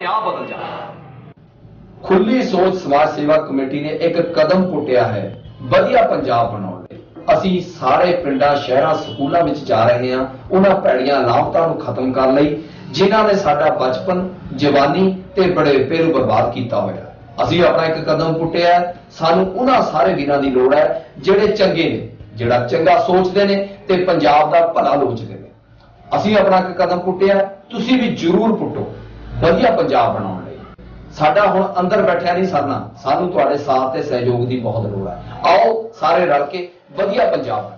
क्या बदल जाएगा। खुली सोच समाज सेवा कमेटी ने एक कदम पुट्टिया है वधिया पंजाब बनाउण लई। ਅਸੀਂ ਸਾਰੇ ਪਿੰਡਾਂ ਸ਼ਹਿਰਾਂ ਸਕੂਲਾਂ ਵਿੱਚ ਜਾ ਰਹੇ ਹਾਂ ਉਹਨਾਂ ਭੈੜੀਆਂ ਲਾਮਤਾਂ ਨੂੰ ਖਤਮ ਕਰਨ ਲਈ ਜਿਨ੍ਹਾਂ ਨੇ ਸਾਡਾ ਬਚਪਨ ਜਵਾਨੀ ਤੇ ਬੜੇਪੇ ਨੂੰ ਬਰਬਾਦ ਕੀਤਾ ਹੋਇਆ। ਅਸੀਂ ਆਪਣਾ ਇੱਕ ਕਦਮ ਪੁੱਟਿਆ। ਸਾਨੂੰ ਉਹਨਾਂ ਸਾਰੇ ਵੀਰਾਂ ਦੀ ਲੋੜ ਹੈ ਜਿਹੜੇ ਚੰਗੇ ਨੇ, ਜਿਹੜਾ ਚੰਗਾ ਸੋਚਦੇ ਨੇ ਤੇ ਪੰਜਾਬ ਦਾ ਭਲਾ ਲੋਚਦੇ ਨੇ। ਅਸੀਂ ਆਪਣਾ ਇੱਕ ਕਦਮ ਪੁੱਟਿਆ, ਤੁਸੀਂ ਵੀ ਜ਼ਰੂਰ ਪੁੱਟੋ ਵਧੀਆ ਪੰਜਾਬ ਬਣਾਉਣ ਲਈ। ਸਾਡਾ ਹੁਣ ਅੰਦਰ ਬੈਠਿਆ ਨਹੀਂ ਸਰਨਾ, ਸਾਨੂੰ ਤੁਹਾਡੇ ਸਾਥ ਤੇ ਸਹਿਯੋਗ ਦੀ ਬਹੁਤ ਲੋੜ ਹੈ। ਆਓ ਸਾਰੇ ਰਲ ਕੇ ਵਧੀਆ ਪੰਜਾਬ